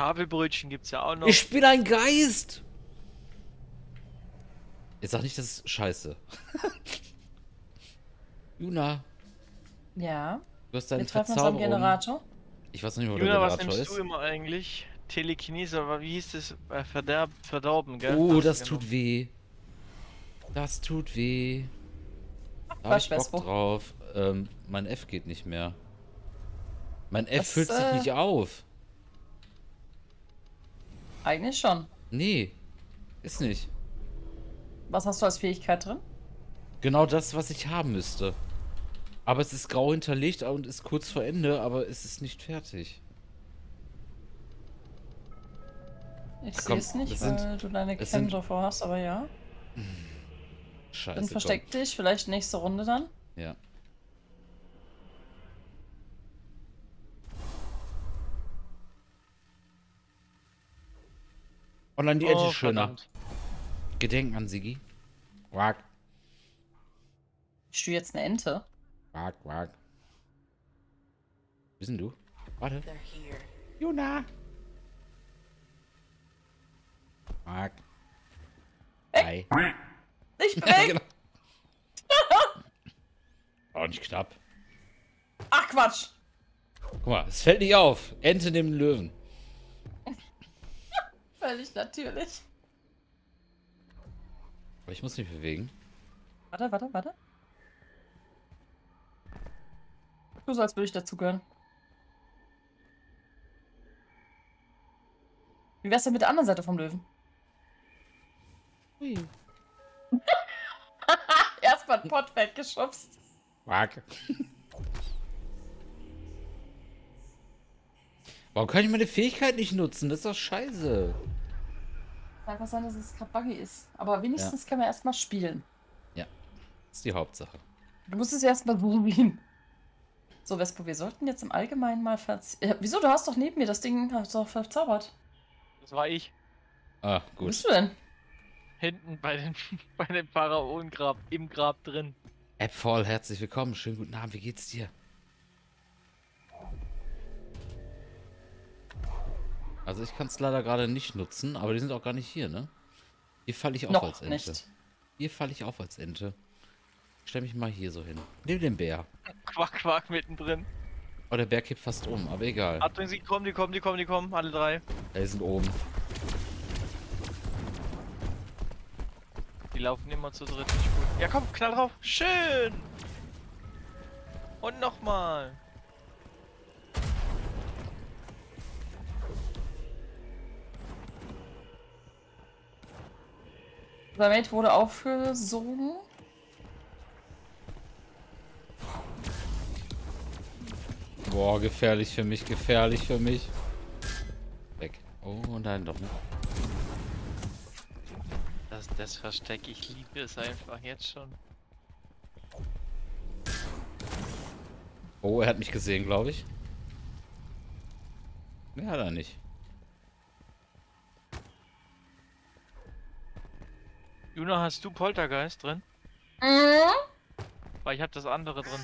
Havelbrötchen gibt's ja auch noch. Ich bin ein Geist! Jetzt sag nicht, das ist scheiße. Juna, Ja. du hast deinen Wir treffen uns am Verzauberung. Generator. Ich weiß noch nicht, wo der Juna, was Generator nimmst ist. du immer eigentlich? Telekinese, aber wie hieß das? Verdorben, gell? Oh, Hast du das tut genommen. weh. Das tut weh. Da hab Was, ich Bock Vespo? drauf. Mein F geht nicht mehr. Mein F Das, füllt sich nicht auf. Eigentlich schon. Nee, ist nicht. Was hast du als Fähigkeit drin? Genau das, was ich haben müsste. Aber es ist grau hinterlegt und ist kurz vor Ende, aber es ist nicht fertig. Ich sehe Komm, es nicht, das sind- weil du deine das Cam sind- davor hast, aber ja. Scheiße. Dann versteck dich, vielleicht nächste Runde dann. Komm. Ja. Und dann die Ente ist schöner. Verdammt. Gedenken an Siggi. Quack, Ich stehe jetzt eine Ente. quack, quack. Wie bist denn du? Warte. They're here. Juna. Quack. Ey. Hi. Ich bin Ja, weg! genau. Auch nicht knapp. Ach Quatsch! Guck mal, es fällt nicht auf. Ente neben den Löwen. Völlig natürlich. Aber ich muss mich bewegen. Warte, warte, warte. Du sollst wirklich dazugehören. Wie wär's denn mit der anderen Seite vom Löwen? Hui. Erstmal einen Pott weggeschubst. Quack. Warum kann ich meine Fähigkeit nicht nutzen? Das ist doch scheiße. Kann einfach sein, dass es gerade buggy ist. Aber wenigstens kann man erstmal spielen. Ja, das ist die Hauptsache. Du musst es erstmal suchen. So, Vespo, wir sollten jetzt im Allgemeinen mal wieso? Du hast doch neben mir das Ding hast doch verzaubert. Das war ich. Ah, Wo gut. bist du denn? Hinten bei dem Pharaonengrab, im Grab drin. Appfall, herzlich willkommen. Schönen guten Abend. Wie geht's dir? Also ich kann es leider gerade nicht nutzen, aber die sind auch gar nicht hier, ne? Hier falle ich auf Noch als Ente. nicht. Hier falle ich auf als Ente. Ich stell mich mal hier so hin. Neben dem Bär. Quack, quack, mittendrin. Oh, der Bär kippt fast um, aber egal. Achtung, sie kommen, die kommen, alle drei. Ja, die sind oben. Die laufen immer zu dritt, nicht gut. Ja komm, knall drauf. Schön! Und nochmal. Unser Mate wurde aufgesogen. Boah, gefährlich für mich, gefährlich für mich. Weg. Oh, nein, doch nicht. Das Versteck, ich liebe es einfach jetzt schon. Oh, er hat mich gesehen, glaube ich. Ne, hat er nicht. Juna, hast du Poltergeist drin? Mhm. Weil ich habe das andere drin.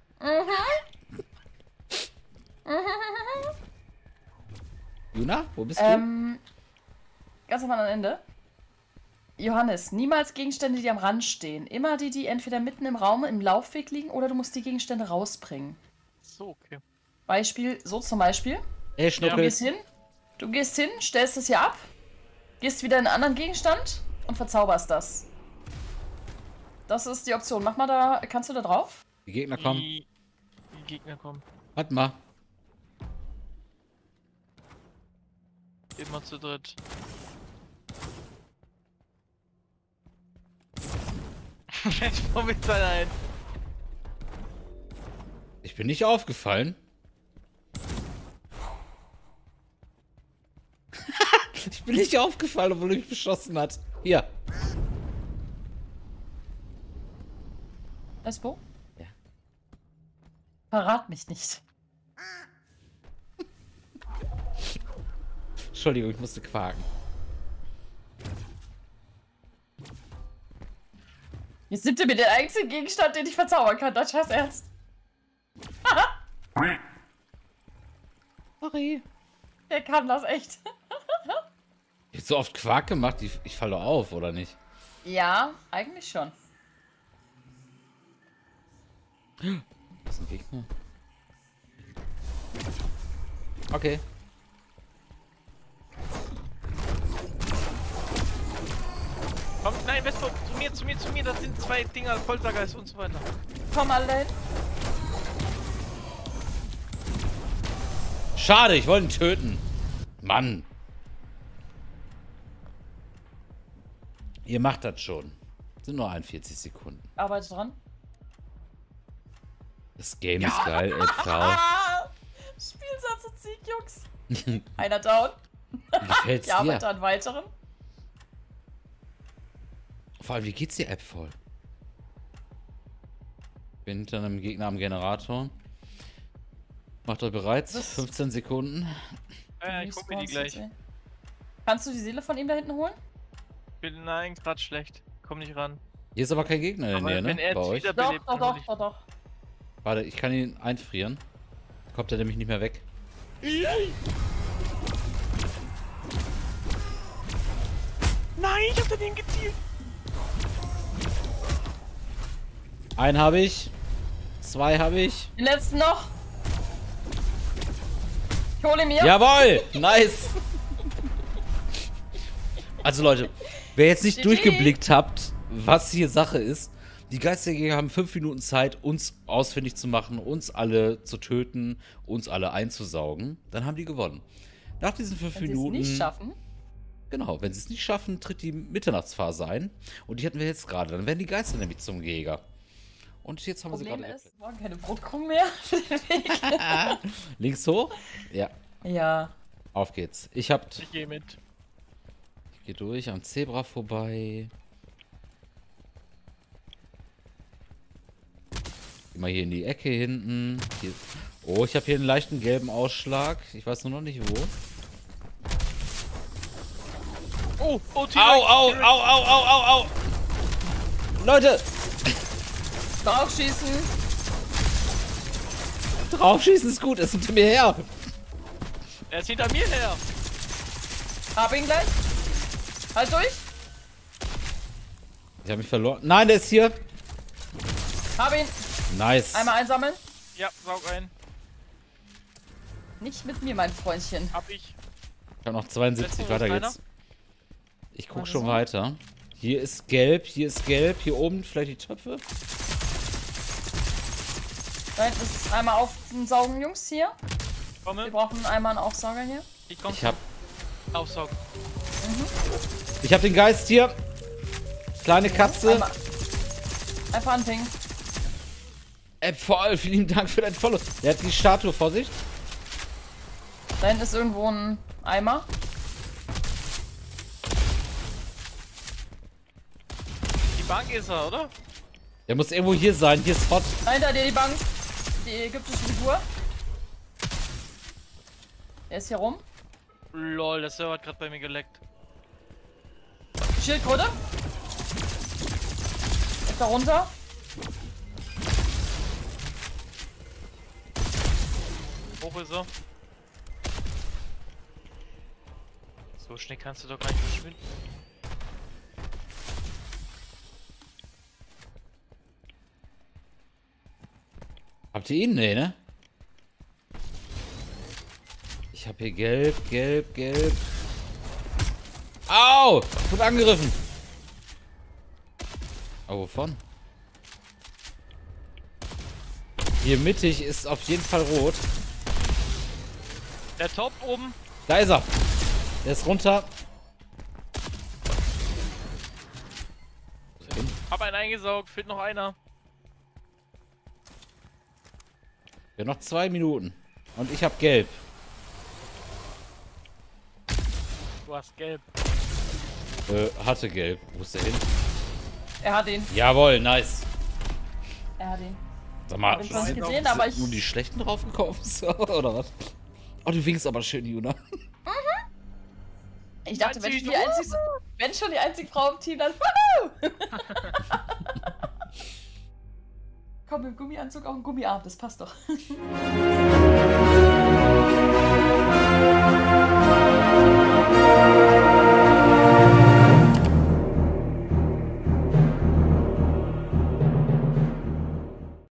Juna, wo bist du? Ganz am anderen Ende. Johannes, niemals Gegenstände, die am Rand stehen. Immer die, die entweder mitten im Raum im Laufweg liegen oder du musst die Gegenstände rausbringen. So, okay. Beispiel, so zum Beispiel. Hey, Du Schnuckel. gehst hin, stellst es hier ab, gehst wieder in einen anderen Gegenstand und verzauberst das. Das ist die Option. Mach mal da, kannst du da drauf? Die Gegner kommen. Die Gegner kommen. Warte mal. Immer zu dritt. Vespo mit seiner Hand. Ich bin nicht aufgefallen. Ich bin nicht aufgefallen, obwohl er mich beschossen hat. Hier. Vespo? Ja. Verrat mich nicht. Entschuldigung, ich musste quaken. Jetzt nimmt ihr mir den einzigen Gegenstand, den ich verzaubern kann. Das scheiß Ernst. Sorry. Der kann das echt. ich so oft Quark gemacht? Ich falle doch auf, oder nicht? Ja, eigentlich schon. Das ist ein Gegner. Okay. Komm, nein, Westbrook, zu mir, das sind 2 Dinger, Poltergeist und so weiter. Komm alle hin. Schade, ich wollte ihn töten. Mann. Ihr macht das schon. Sind nur 41 Sekunden. Arbeite dran. Das Game ist geil, ey, Frau. Ah, Spielsatz und Sieg, Jungs. Einer down. Wie gefällt's Ich arbeite dir? an weiteren. Vor allem, wie geht's dir, App voll? Bin hinter einem Gegner am Generator. Macht euch bereit. Das- 15 Sekunden. Ich guck mir die gleich. Kannst du die Seele von ihm da hinten holen? Nein, grad schlecht. Komm nicht ran. Hier ist aber kein Gegner in der Aber Nähe, wenn ne? er Bei jetzt euch. wiederbelebt, Doch, dann hol ich- doch. Warte, ich kann ihn einfrieren. Kommt er nämlich nicht mehr weg. Nein, ich hab den gezielt. Einen habe ich. 2 habe ich. Den letzten noch. Ich hole ihn mir. Jawohl! Nice! Also Leute, wer jetzt nicht GG. durchgeblickt habt, was hier Sache ist, die Geisterjäger haben 5 Minuten Zeit, uns ausfindig zu machen, uns alle zu töten, uns alle einzusaugen. Dann haben die gewonnen. Nach diesen 5 Wenn sie es Minuten... nicht schaffen. Genau, wenn sie es nicht schaffen, tritt die Mitternachtsphase ein. Und die hatten wir jetzt gerade. Dann werden die Geister nämlich zum Jäger. Und jetzt haben wir sie Problem gerade... ist, morgen keine Brotkrumen mehr. Links hoch? Ja, Ja. auf geht's. Ich geh mit. gehe durch am Zebra vorbei. Immer hier in die Ecke hinten. Hier. Oh, ich habe hier einen leichten gelben Ausschlag. Ich weiß nur noch nicht wo. Oh, Au, au, au, au, au, au, au! Leute! Draufschießen. Draufschießen ist gut, es ist hinter mir her. Er ist hinter mir her. Hab ihn gleich. Halt durch. Ich habe mich verloren. Nein, der ist hier. Hab ihn. Nice. Einmal einsammeln. Ja, saug ein. Nicht mit mir, mein Freundchen. Hab ich. Ich habe noch 72, Letzter weiter Kleiner. geht's. Ich guck Warte schon so. weiter. Hier ist gelb, hier oben vielleicht die Töpfe. Da hinten ist einmal aufsaugen, Jungs, hier. Wir Komme. brauchen einmal einen Aufsauger hier. Ich komm. Ich hab Aufsaugen. den Geist hier. Kleine Katze. Einmal. Einfach anpingen. Voll, vielen Dank für dein Follow. Der hat die Statue, Vorsicht. Da hinten ist irgendwo ein Eimer. Die Bank ist er, oder? Der muss irgendwo hier sein. Hier ist Hot. Da hinter dir die Bank. Die ägyptische Figur. Der ist hier rum. Lol, der Server hat gerade bei mir geleckt. Schildkröte. Ist da runter. Hoch ist er. So schnell kannst du doch gar nicht verschwinden. Habt ihr ihn? Nee, ne? Ich hab hier gelb, gelb, gelb. Au! Ich wurde angegriffen. Oh, wovon? Hier mittig ist auf jeden Fall rot. Der Top oben. Da ist er. Der ist runter. Wo ist er hin? Hab einen eingesaugt, fehlt noch einer. Wir haben noch 2 Minuten. Und ich hab gelb. Du hast gelb. Hatte gelb. Wo ist der hin? Er hat ihn. Jawohl, nice. Er hat ihn. Sag mal, Hab ihn zwar nicht sind gesehen, aber ich. nur die Schlechten draufgekommen? So, oder was? Oh, du winkst aber schön, Juna. Ich dachte, wenn, Einzig- wenn schon die einzige Frau im Team, dann. Wuhu! Komm, im Gummianzug auch ein Gummiarm, das passt doch.